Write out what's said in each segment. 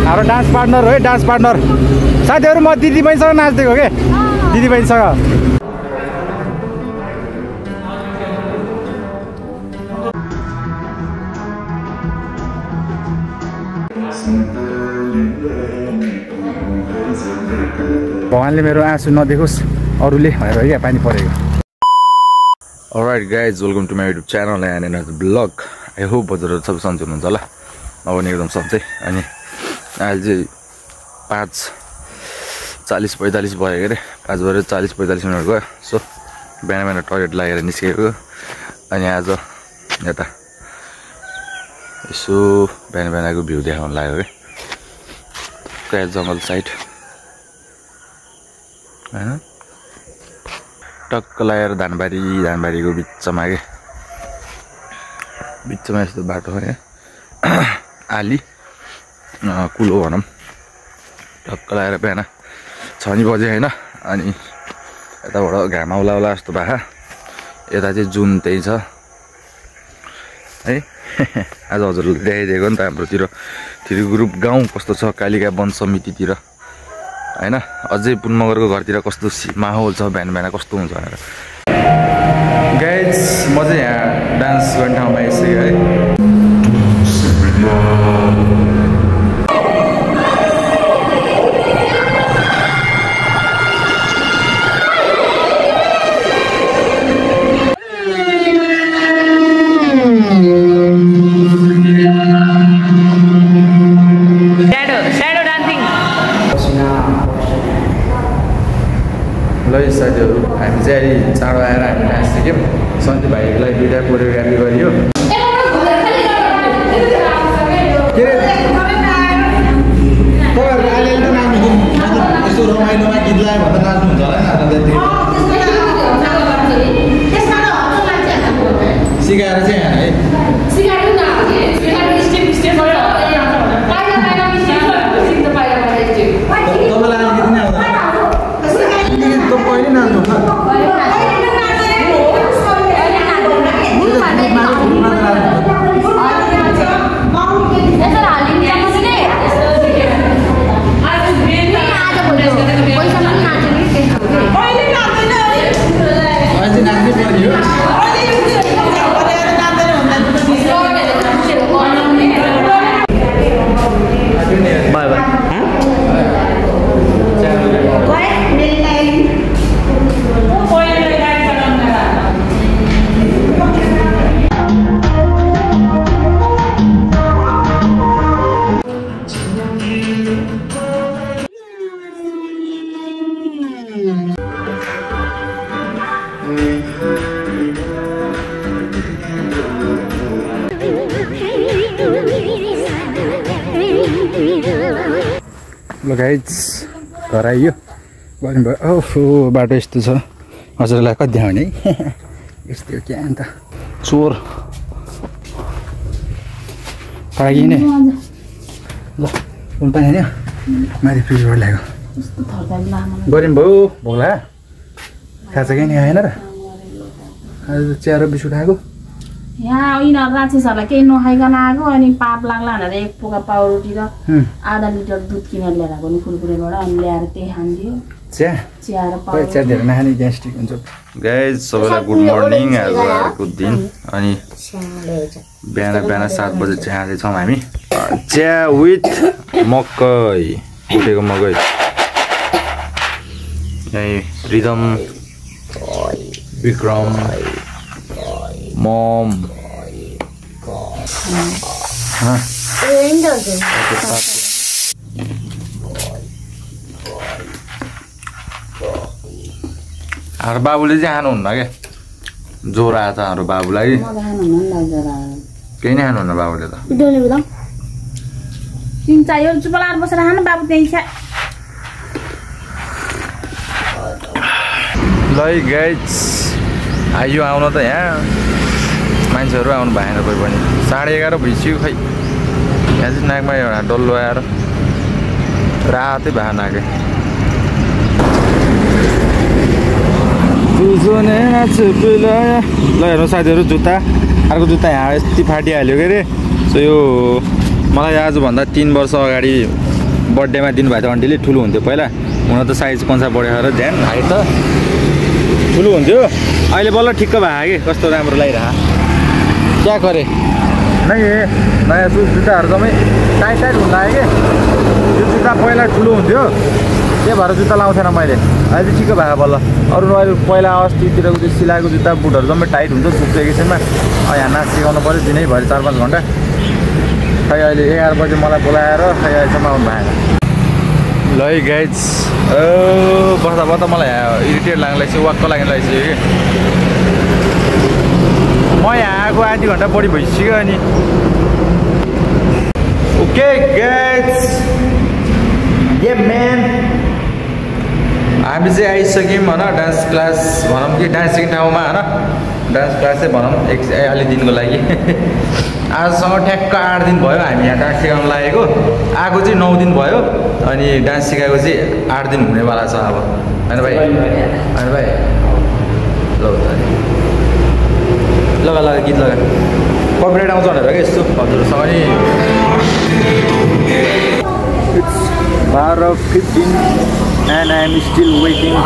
हाम्रो dance partner हो है, डान्स पार्टनर साथीहरू। म दिदी बहिनीसँग नाच्दिएको के, दिदी बहिनीसँग। भगवानले मेरो आँसु नदेखोस् अरूले भनेर क्या पानी परेको। Alright guys, welcome to my YouTube channel and another vlog. I hope हजुरहरु सबै सन्चै हुनुहुन्छ होला। म पनि एकदम सन्चै। अनि अहिले चाहिँ 5:40-45 भयो के रे, 5:40-45 मिनेट भयो। सो बिहान टोयलेट लागेर निस्केको। अनि आज यता यसो बिहानको भ्यू देखाउन लाग्यो के, काया जंगल साइड हैन, टक्क लागेर धानबारीको बिचमा के, बिचमा यस्तो बाटो हो आली कुलो भनौँ। टक्क लागेर बिहान 6 बजे होइन। अनि यताबाट घाम आउला जस्तो भए, यता चाहिँ जुन त्यही छ है। आज हजुरले देखाइदिएको नि त हाम्रोतिर थिरी ग्रुप गाउँ कस्तो छ, कालिका वन समितितिर हैन। अझै पुनमगरको घरतिर कस्तो माहौल छ, बिहान कस्तो हुन्छ भनेर। गाइज म चाहिँ यहाँ डान्स गर्ने ठाउँमा आइसकेँ है। ल साथीहरू, हामी चाहिँ अहिले चाँडो आएर हामी डान्स सिक्यौँ। सन्जु भाइलाई दुईवटा कोरियोग्राफी गरियो। रमाइलोमा गीत लगायो भने नाच्नुहुन्छ होला सिकाएर चाहिँ है। ल गाइज घर आइयो भन्नुभयो। ओहो बाटो यस्तो छ, हजुरलाई कति देखाउने है। यस्तो हो क्या अन्त चोर पागिने। ल कुन पानी नि माथि फ्रिजबाट ल्याएको गऱ्यौँ भयो। भोग्ला खाजा केही नि आएन र आज चिया र बिस्कुट खाएको। यहाँ यिनीहरू राक्षसहरूलाई केही नखाइकन आएको, अनि पाप लाग्ला भनेर एक पोका पाउरोटी र आधा लिटर दुध किनेर लिएर आएको नि कुरकुरेबाट। अनि ल्याएर त्यही खानिदियो चिया र पाउरोटी। चिया धेरै नखाने ग्यास्ट्रिक हुन्छ। गाइज सबैलाई गुड मर्निङ। आज आएको दिन अनि बिहान 7 बजे चिया खाँदैछौँ हामी। चिया विथ मकै, कुटेको मकै। यही रिदम, विक्रम, मम हाम्रो बाबुले चाहिँ खानुहुन्न क्या, ज्वरो आएको छ हाम्रो बाबुलाई। केही नै खानुहुन्न बाबुले त। तिन चाहियो चुप लाएर बसेर खानु बाबु त्यही छ। ल गाइज आइयो आउन त, यहाँ मान्छेहरू आउनु भएन कोही पनि। 11:30 भइसक्यो खै। यहाँ चाहिँ नाकमा एउटा डल्लो आएर रातै भए नाकै। ल हेर्नु साथीहरू, जुत्ता अर्को जुत्ता यहाँ यति फाटिहाल्यो के अरे। सो यो मलाई आजभन्दा 3 वर्ष अगाडि बर्थडेमा दिनुभएको थियो आन्टीले ठुलो हुन्थ्यो पहिला हुन त साइज कन्सा बढेर ध्यान हाइट त ठुलो हुन्थ्यो अहिले बल्ल ठिक्क भयो कि कस्तो राम्रो लागिरह क्या गरे नै नयाँ जुत्ताहरू जम्मै टाइट टाइट हुन लाग्यो कि यो जुत्ता पहिला ठुलो हुन्थ्यो त्यही भएर जुत्ता लाउँथेन मैले अहिले ठिक्क भयो बल्ल अरू अहिले पहिला अस्तितिरको त्यो सिलाएको जुत्ता बुटहरू जम्मै टाइट हुन्छ सुक्छ एकैछिनमा यहाँ नाच सिकाउनु पऱ्यो दिनैभरि 4-5 घन्टा खै अहिले 11 बजे मलाई बोलाएर खै अहिलेसम्म आउनु भएन ल है गाइज बस्दा बस्दा मलाई इरिटेट लाग्न लागेको वाक्क लाग्न लागेको कि म यहाँ आएको आधी घन्टा बढी भइसक्यो अनि ओके गाइज ये म्यान हामी चाहिँ आइसक्यौँ होइन डान्स क्लास भनौँ कि डान्स सिक्ने ठाउँमा होइन डान्स क्लास चाहिँ भनौँ अलि दिनको लागि आजसँग ठ्याक्क 8 दिन भयो हामी यहाँ डान्स सिकाउन लागेको आएको चाहिँ 9 दिन भयो अनि डान्स सिकाएको चाहिँ 8 दिन हुनेवाला छ अब होइन भाइ होइन भाइ लगा गीत लगा कपिराइट आउँछ भनेर क्या यस्तो हजुरसँग नि 12:15 and I am still waiting.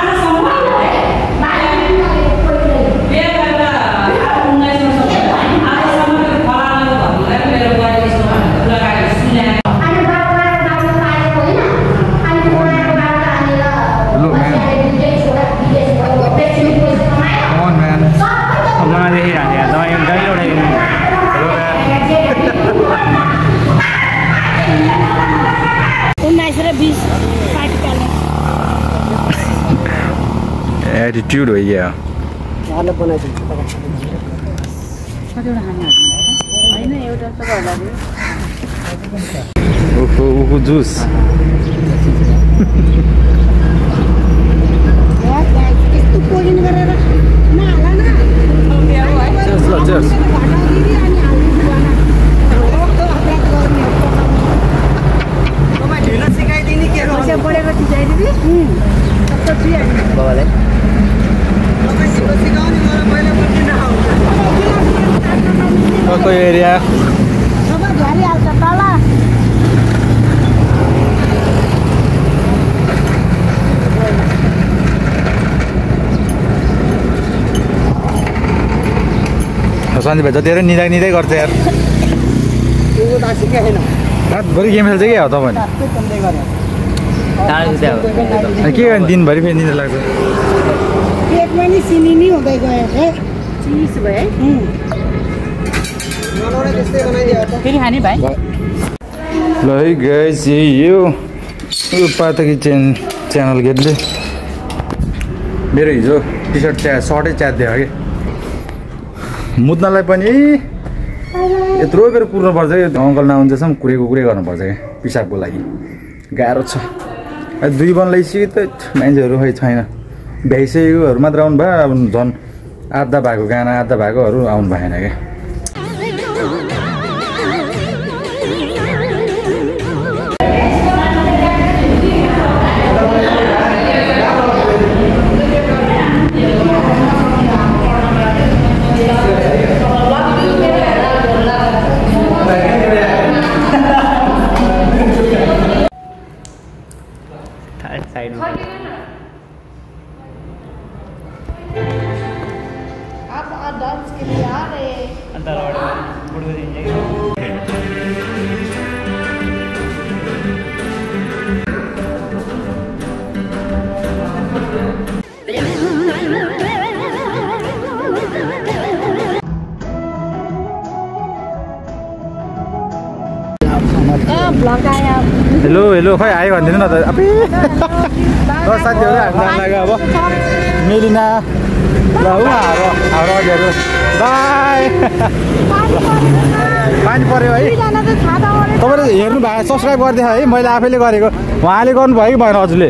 Attitude हो गया ओहो जुस कस्तो एरिया सन्जय भाइ जतिखेर निदाइ गर्छ यार रातभरि गेम खेल्छ क्या हो तपाईँ के गर्ने दिनभरि फेरि निदा लाग्छ ल है गाइस यो पातकी च्यानल गेटले मेरो हिजो टी सर्ट सर्टै च्यातिदियो कि मुद्नलाई पनि यत्रो बेर कुर्नुपर्छ कि अङ्कल नआउँदैसम्म कुरे गर्नुपर्छ क्या पिसाबको लागि गाह्रो छ 2 बन ल्याइसक्यो त मान्छेहरू खै छैन भ्याइसकेकोहरू मात्र आउनु भयो अब झन् आधा भएको गाना आधा भएकोहरू आउनु भएन क्या हेलो खै आयो भनिदिनु न त साथीहरू हामी जान लाग्यो अब मेलिना ल हाम्रो अघिहरू बाई पानी पऱ्यो है तपाईँले हेर्नु भयो सब्सक्राइब गरिदिए है मैले आफैले गरेको उहाँले गर्नुभयो कि भएन हजुरले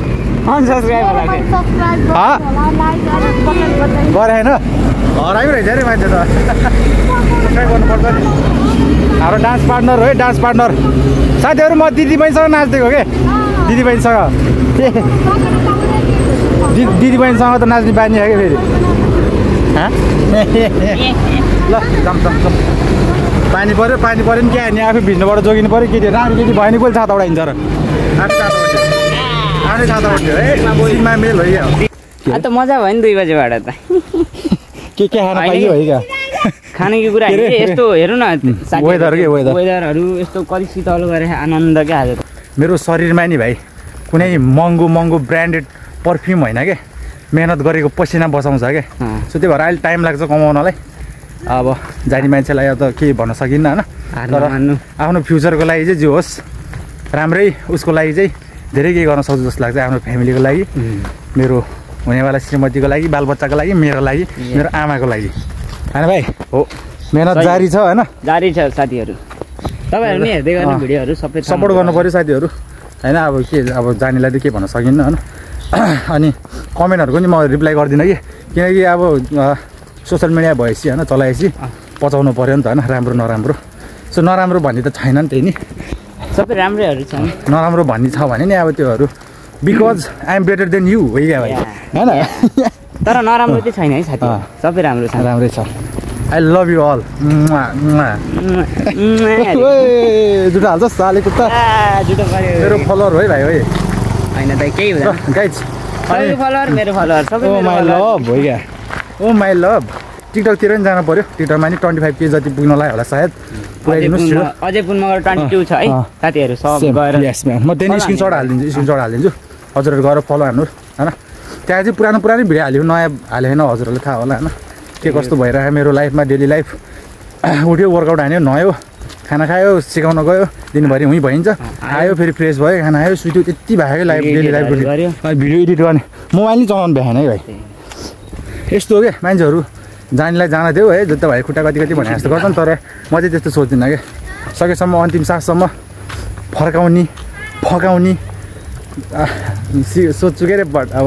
गरे होइन हराइको रहेछ अरे मान्छे त सब्सक्राइब गर्नुपर्छ नि हाम्रो डान्स पार्टनर हो है डान्स पार्टनर साथीहरू म दिदीबहिनीसँग नाच्दिएको के दिदीबहिनीसँग दिदीबहिनीसँग त नाच्ने बानी छ कि फेरि ल पानी पऱ्यो नि क्या नि आफै भिज्नुबाट जोगिनु पऱ्यो केटी राम्रो केटी भयो नि कसले छाता उडाइन्छ र आफै छाता उठ्यो है मेल हो क्या त मजा भयो नि 2 बजेबाट त के खान पाइयो है क्या खानेको कुरा यस्तो हेर्नु न वेदरहरू यस्तो कति शीतल गरे आनन्द क्या आज मेरो शरीरमा नि भाइ कुनै महँगो ब्रान्डेड पर्फ्युम होइन क्या मेहनत गरेको पसिना बसाउँछ क्या सो त्यही भएर अहिले टाइम लाग्छ कमाउनलाई अब जाने मान्छेलाई अब त केही भन्न सकिन्न होइन तर आफ्नो फ्युचरको लागि चाहिँ जे होस् राम्रै उसको लागि चाहिँ धेरै केही गर्न सक्छु जस्तो लाग्छ आफ्नो फ्यामिलीको लागि मेरो हुनेवाला श्रीमतीको लागि बालबच्चाको लागि मेरो लागि मेरो आमाको लागि होइन भाइ हो मेहनत जारी छ होइन जारी छ साथीहरू तपाईँहरू नि हेर्दै गर्ने भिडियोहरू सबै सपोर्ट गर्नु पऱ्यो साथीहरू होइन अब के अब जानेलाई त के भन्न सकिन्न होइन अनि कमेन्टहरूको नि म रिप्लाई गर्दिनँ कि किनकि अब सोसियल मिडिया भएपछि होइन चलाएपछि पचाउनु पऱ्यो नि त होइन राम्रो नराम्रो सो नराम्रो भन्ने त छैन नि त्यही नि सबै राम्रैहरू छ नराम्रो भन्ने छ भने नि अब त्योहरू because I am better than you हो क्या भाइ होइन तर नराम्रो चाहिँ छैन है साथी सबै राम्रो छ राम्रै छ आई लभ यु अल जुटो हाल्छ साले कुत्ता मेरो फलोवर है भाइ है होइन त केही हुँदैन गाइज फलोवर मेरो फलोवर सबै ओ माई लभ हो क्या ओ माई लभ टिकटकतिर पनि जानु पऱ्यो टिकटकमा नि 25K जति पुग्नलाई होला सायद अझै पुग्नु 22 छ है साथीहरू सब गएर म त्यही स्क्रिनसट हालिदिन्छु हजुरहरू गएर फलो हान्नु होइन त्यहाँ चाहिँ पुरानो भिडियो हाल्यो नयाँ हाल्यो होइन हजुरहरूले थाहा होला होइन के कस्तो भइरहेको मेरो लाइफमा डेली लाइफ उठ्यो वर्कआउट हान्यो नुहायो खाना खायो सिकाउन गयो दिनभरि उहीँ भइन्छ आयो फेरि फ्रेस भयो खाना खायो सुत्यो त्यति भएको लाइफ डेली लाइफको भिडियो एडिट गर्ने मोबाइल नै चलाउनु भएन है भाइ यस्तो हो क्या मान्छेहरू जानेलाई जान देऊ है जति भाइ खुट्टा कति भने जस्तो गर्छ नि तर म चाहिँ त्यस्तो सोच्दिनँ क्या सकेसम्म अन्तिम साससम्म फकाउने सोध्छु के अरे बट अब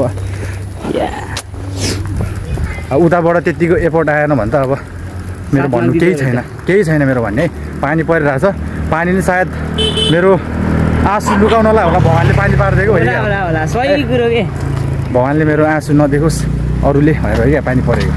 उताबाट त्यतिको एफोर्ट आएन भने त अब मेरो भन्नु केही छैन मेरो भन्ने है पानी परिरहेछ पानी नि सायद मेरो आँसु लुकाउनलाई होला भगवान्ले पानी पारिदिएको भगवान्ले मेरो आँसु नदेखोस् अरूले भनेर हो क्या पानी परेको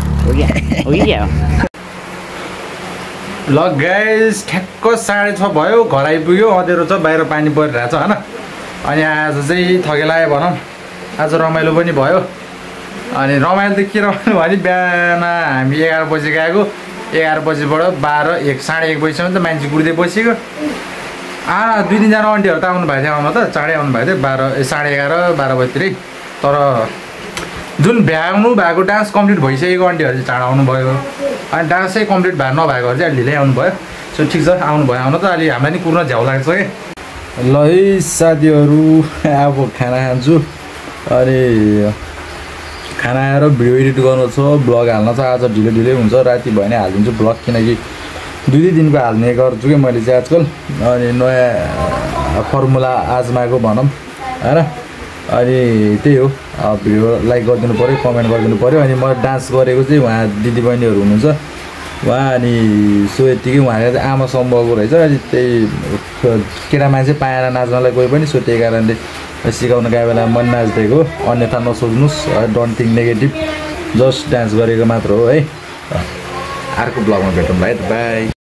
ल गाइस ठ्याक्क 6:30 भयो घर आइपुग्यो अँधेरो छ बाहिर पानी परिरहेछ होइन अनि आज चाहिँ थकेलायो भनौँ आज रमाइलो पनि भयो अनि रमाइलो त के रमाइलो भने बिहान हामी 11 बजी गएको 11 बजीबाट 12 1 1:30 बजीसम्म त मान्छे गुड्दै बसेको 2-3 जना आन्टीहरू त आउनु भएको थियो आउन त चाँडै आउनु भएको थियो 11:30 12 बजीतिरै तर जुन भ्याउनु भएको डान्स कम्प्लिट भइसकेको आन्टीहरू चाहिँ चाँडो आउनुभयो अनि डान्स चाहिँ कम्प्लिट नभएकोहरू चाहिँ अलि ढिलै आउनुभयो सो ठिक छ आउनुभयो आउन त अलि हामीलाई नि कुर्न झ्याउ लाग्छ क्या ल है साथीहरू अब खाना खान्छु अनि खाना आएर भिडियो एडिट गर्नु छ ब्लग हाल्न छ आज ढिलै हुन्छ राति भयो भने हालिदिन्छु ब्लग किनकि 2 दिनको हाल्ने गर्छु क्या मैले चाहिँ आजकल अनि नयाँ फर्मुला आजमाएको भनौँ होइन अनि त्यही हो भिडियो लाइक गरिदिनु पऱ्यो कमेन्ट गरिदिनु पऱ्यो अनि म डान्स गरेको चाहिँ उहाँ दिदीबहिनीहरू हुनुहुन्छ उहाँ अनि सो यत्तिकै उहाँले चाहिँ आमा सम्भवको रहेछ अनि त्यही केटा मान्छे पाएर नाच्नलाई कोही पनि सो त्यही कारणले सिकाउन गए बेला मन नाच्दिएको अन्यथा नसोच्नुहोस् don't think negative just dance गरेको मात्र हो है अर्को ब्लगमा भेटौँ भाइ बाई